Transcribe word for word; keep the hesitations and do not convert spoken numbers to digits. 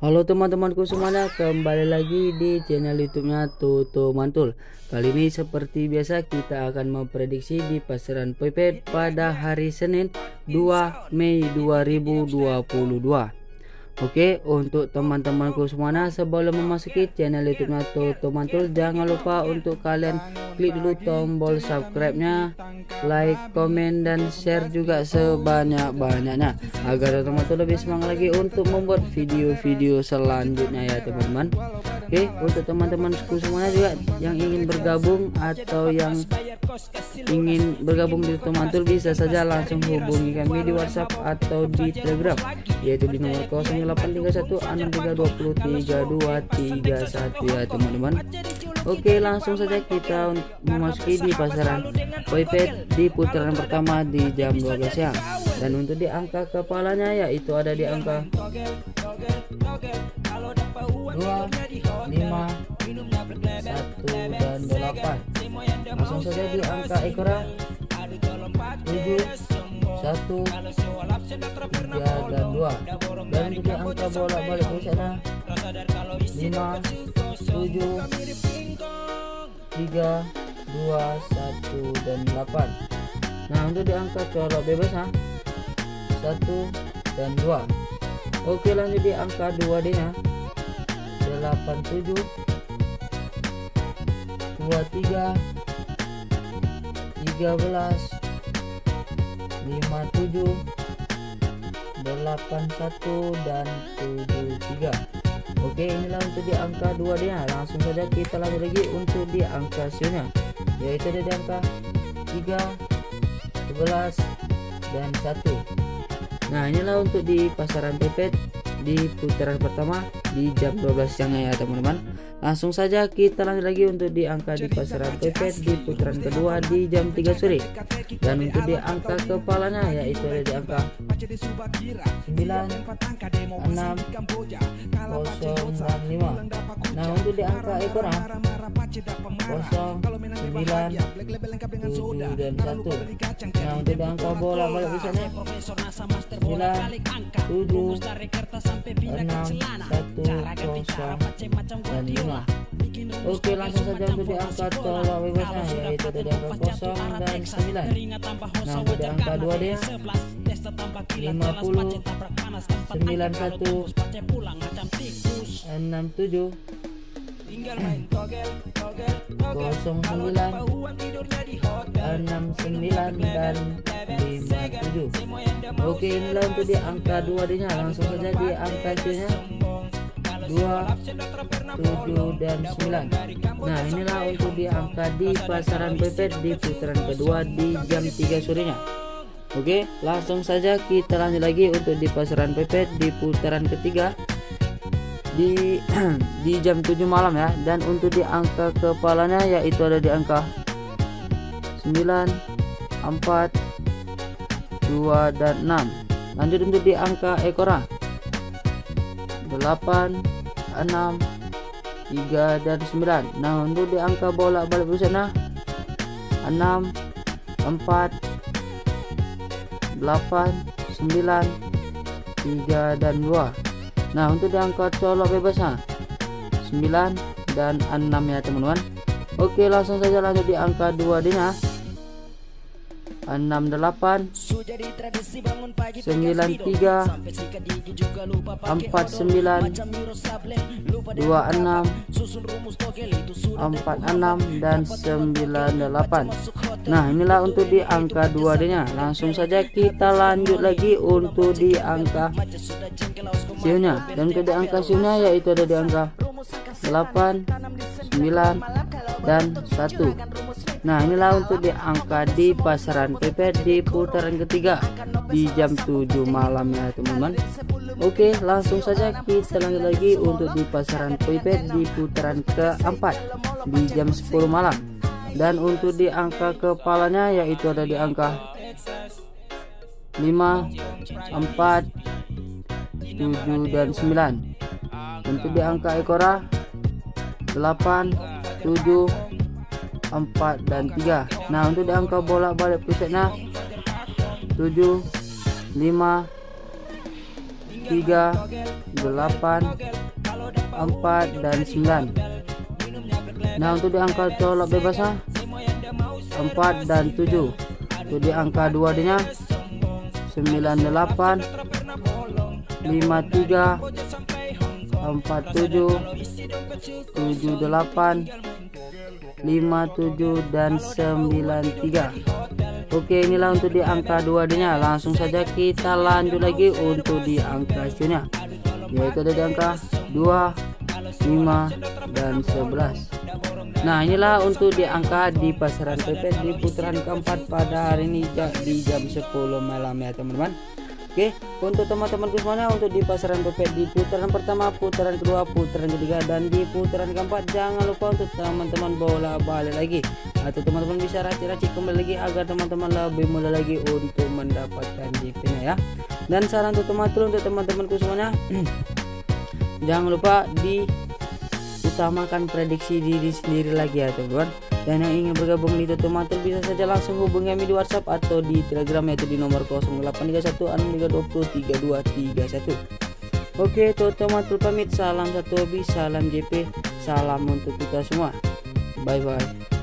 Halo teman-temanku semuanya, kembali lagi di channel YouTube-nya Toto Mantul. Kali ini seperti biasa kita akan memprediksi di pasaran Pipet pada hari Senin dua Mei dua ribu dua puluh dua. Oke, untuk teman-temanku semuanya, sebelum memasuki channel YouTube-nya Toto Mantul, jangan lupa untuk kalian klik dulu tombol subscribe-nya, like, komen, dan share juga sebanyak-banyaknya agar teman-teman lebih semangat lagi untuk membuat video-video selanjutnya ya teman-teman. Oke, untuk teman-temanku semuanya juga yang ingin bergabung atau yang ingin bergabung di Toto Mantul, bisa saja langsung hubungi kami di WhatsApp atau di Telegram, yaitu di nomor nol delapan tiga satu enam tiga dua nol tiga dua tiga satu ya teman-teman. Oke, langsung saja kita memasuki di pasaran Pipet di putaran pertama di jam dua belas siang. Dan untuk di angka kepalanya yaitu ada di angka dua, lima, satu, dan delapan. Langsung saja di angka ekora tujuh, satu, tiga, dan dua. Dan untuk di angka bolak-balik di sana lima, tujuh, tiga, dua, satu, dan delapan. Nah, untuk di angka colok bebas nah, satu dan dua. Oke, lanjut di angka dua D nya delapan tujuh, dua tiga, tiga belas, lima tujuh, delapan satu, dan tujuh tiga. Oke, inilah untuk di angka dua D nya. Langsung saja kita lanjut lagi untuk di angka sionya, yaitu ada di angka tiga, sebelas, dan satu. Nah, inilah untuk di pasaran Pipet di putaran pertama di jam dua belas siang ya teman-teman. Langsung saja kita lanjut lagi untuk di angka di pasaran Pipet di putaran kedua di jam tiga sore. Dan untuk di angka kepalanya yaitu ada di angka sembilan, enam, nol, dan lima. Nah, untuk di angka ekor nol, sembilan, tujuh, dan satu. Nah, untuk di angka bola balik misalnya sembilan, tujuh, enam, satu, nol, dan lima. Oke, langsung saja untuk di angka colok bebasnya yaitu di angka nol dan sembilan. Nah, untuk di angka dua D lima puluh, sembilan satu, enam tujuh, nol sembilan, enam sembilan, dan lima tujuh. Oke, inilah untuk di angka dua D nya. Langsung saja di angka C nya dua, tujuh, dan sembilan. Nah, inilah untuk di angka di pasaran Pipet di putaran kedua di jam tiga sorenya. Oke, langsung saja kita lanjut lagi untuk di pasaran Pipet di putaran ketiga di di jam tujuh malam ya. Dan untuk di angka kepalanya yaitu ada di angka sembilan, empat, dua, dan enam. Lanjut untuk di angka ekora delapan, enam, tiga, dan sembilan. Nah, untuk di angka bolak balik busana enam, empat, delapan, sembilan, tiga, dan dua. Nah, untuk di angka colok bebasnya sembilan dan enam ya teman-teman. Oke, langsung saja lanjut di angka dua D nya enam delapan, sembilan tiga, empat sembilan, dua enam, empat enam, dan sembilan delapan. Nah, inilah untuk di angka dua D nya. Langsung saja kita lanjut lagi untuk di angka sionya. Dan untuk di angka sionya yaitu ada di angka delapan, sembilan, dan satu. Nah, inilah untuk di angka di pasaran Pipet di putaran ketiga di jam tujuh malam ya teman-teman. Oke, langsung saja kita lanjut lagi untuk di pasaran Pipet di putaran keempat di jam sepuluh malam. Dan untuk di angka kepalanya yaitu ada di angka lima, empat, tujuh, dan sembilan. Untuk di angka ekora delapan, tujuh, empat, dan tiga. Nah, untuk di angka bolak balik pusatnya tujuh, lima, tiga, delapan, empat, dan sembilan. Nah, untuk di angka colok bebasnya empat dan tujuh. Untuk di angka dua D-nya sembilan delapan, lima tiga, empat tujuh, tujuh delapan, lima tujuh, dan sembilan tiga. Oke, inilah untuk di angka dua D-nya. Langsung saja kita lanjut lagi untuk di angka sionya, yaitu ada di angka dua, lima, dan sebelas. Nah, inilah untuk di angka di pasaran pepet di putaran keempat pada hari ini di jam sepuluh malam ya teman-teman. Oke, untuk teman-temanku semuanya, untuk di pasaran pepet di putaran pertama, putaran kedua, putaran ketiga, dan di putaran keempat, jangan lupa untuk teman-teman bola balik lagi, atau teman-teman bisa racik-racik kembali lagi agar teman-teman lebih mudah lagi untuk mendapatkan D P-nya ya. Dan saran untuk teman-teman untuk teman-temanku semuanya, jangan lupa diutamakan prediksi diri sendiri lagi ya teman-teman. Dan yang ingin bergabung di Tomatul bisa saja langsung hubungi kami di WhatsApp atau di Telegram, yaitu di nomor nol delapan tiga satu enam tiga dua nol tiga dua tiga satu. Oke, Tomatul pamit. Salam satu hobi, salam J P, salam untuk kita semua. Bye bye.